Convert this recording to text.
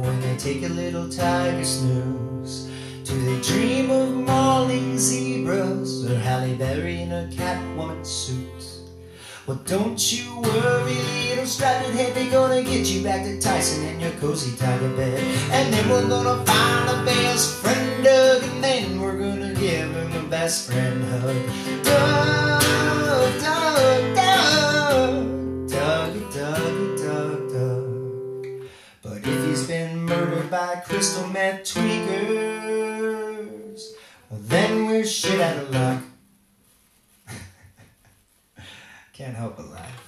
when they take a little tiger snooze? Do they dream of mauling zebras or Halle Berry in a Catwoman suit? Well, don't you worry, little striped head, they're gonna get you back to Tyson in your cozy tiger bed. And then we're gonna find the best friend Doug, and then we're gonna give him a best friend hug. Doug, Doug, Doug, Doug, Doug, Doug, Doug. But if he's been murdered by crystal meth tweakers, well, then we're shit out of luck. Can't help but laugh.